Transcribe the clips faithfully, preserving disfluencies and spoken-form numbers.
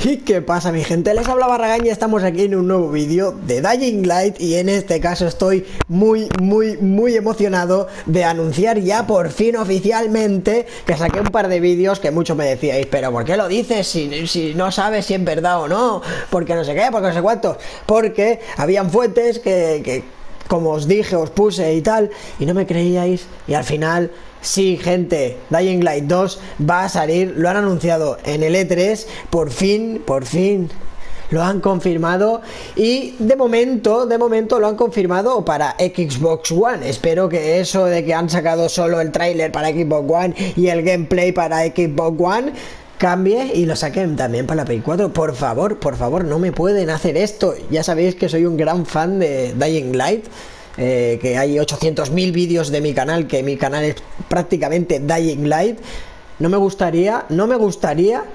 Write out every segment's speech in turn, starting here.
¿Y qué pasa, mi gente? Les habla Barragán y estamos aquí en un nuevo vídeo de Dying Light. Y en este caso estoy muy, muy, muy emocionado de anunciar ya por fin oficialmente que saqué un par de vídeos que muchos me decíais: pero ¿por qué lo dices si, si no sabes si es verdad o no? Porque no sé qué, porque no sé cuántos. Porque habían fuentes que, que como os dije, os puse y tal, y no me creíais, y al final... Sí, gente, Dying Light dos va a salir, lo han anunciado en el E tres, por fin, por fin, lo han confirmado. Y de momento, de momento lo han confirmado para Xbox One. Espero que eso de que han sacado solo el tráiler para Xbox One y el gameplay para Xbox One cambie y lo saquen también para la Play cuatro. Por favor, por favor, no me pueden hacer esto. Ya sabéis que soy un gran fan de Dying Light. Eh, que hay ochocientos mil vídeos de mi canal, que mi canal es prácticamente Dying Light. No me gustaría, no me gustaría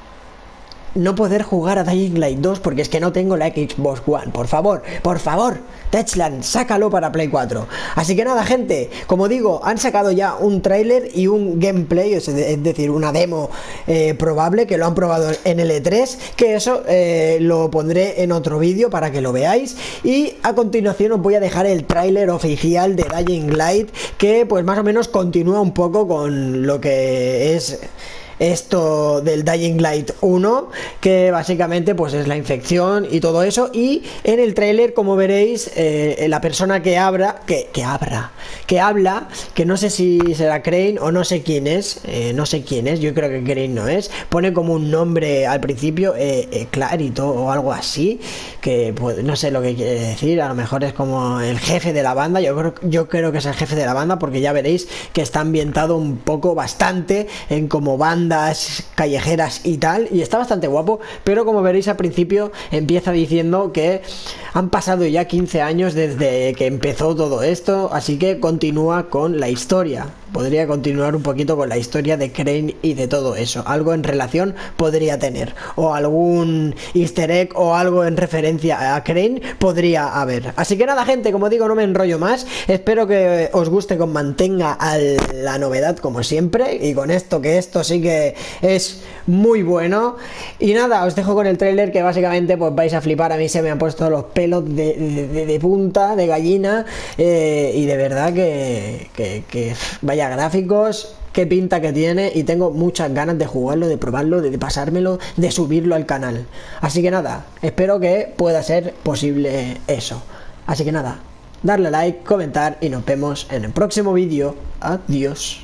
no poder jugar a Dying Light dos porque es que no tengo la Xbox One. Por favor, por favor, Techland, sácalo para Play cuatro. Así que nada, gente, como digo, han sacado ya un tráiler y un gameplay, es decir, una demo eh, probable, que lo han probado en el E tres, que eso eh, lo pondré en otro vídeo para que lo veáis. Y a continuación os voy a dejar el tráiler oficial de Dying Light, que pues más o menos continúa un poco con lo que es esto del Dying Light uno, que básicamente pues es la infección y todo eso. Y en el tráiler, como veréis, eh, la persona que habla, que, que habla, que habla, que no sé si será Crane o no sé quién es, eh, no sé quién es, yo creo que Crane no es, pone como un nombre al principio, eh, eh, Clarito o algo así, que pues, no sé lo que quiere decir, a lo mejor es como el jefe de la banda. Yo creo, yo creo que es el jefe de la banda, porque ya veréis que está ambientado un poco bastante en como banda callejeras y tal, y está bastante guapo. Pero como veréis al principio empieza diciendo que han pasado ya quince años desde que empezó todo esto, así que continúa con la historia. Podría continuar un poquito con la historia de Crane y de todo eso. Algo en relación podría tener, o algún easter egg o algo en referencia a Crane podría haber. Así que nada, gente, como digo, no me enrollo más. Espero que os guste, que os mantenga a la novedad como siempre, y con esto, que esto sí que es muy bueno. Y nada, os dejo con el tráiler, que básicamente pues vais a flipar. A mí se me han puesto los pelos de, de, de, de punta, de gallina, eh, y de verdad que, que, que vaya gráficos, qué pinta que tiene, y tengo muchas ganas de jugarlo, de probarlo, de pasármelo, de subirlo al canal. Así que nada, espero que pueda ser posible eso. Así que nada, darle like, comentar, y nos vemos en el próximo vídeo. Adiós.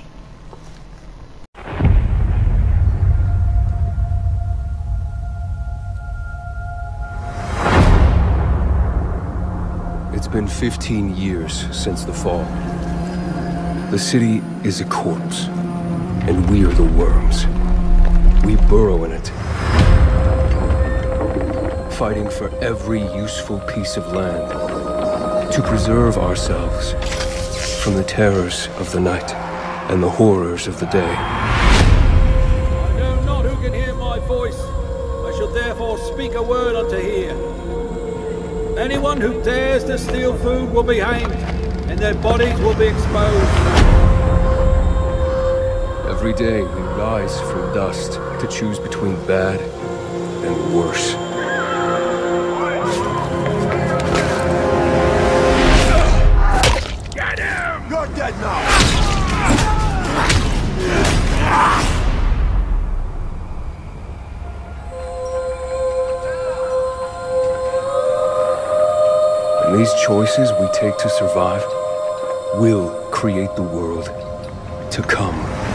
It's been fifteen years since the fall. The city is a corpse, and we are the worms. We burrow in it, fighting for every useful piece of land to preserve ourselves from the terrors of the night and the horrors of the day. I know not who can hear my voice. I shall therefore speak a word unto hear. Anyone who dares to steal food will be hanged, and their bodies will be exposed. Every day we rise from dust to choose between bad and worse. Get him! You're dead now! And these choices we take to survive will create the world to come.